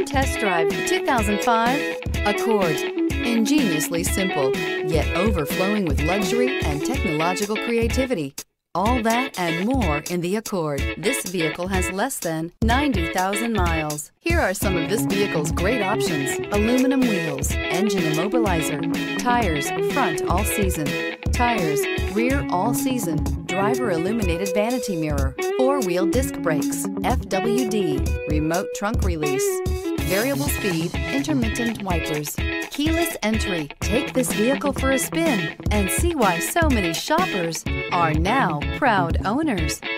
test drive the 2005 Accord. Ingeniously simple, yet overflowing with luxury and technological creativity. All that and more in the Accord. This vehicle has less than 90,000 miles. Here are some of this vehicle's great options: aluminum wheels, engine immobilizer, tires front all season, tires rear all season, driver illuminated vanity mirror, four-wheel disc brakes, FWD, remote trunk release, variable speed, intermittent wipers, keyless entry. Take this vehicle for a spin and see why so many shoppers are now proud owners.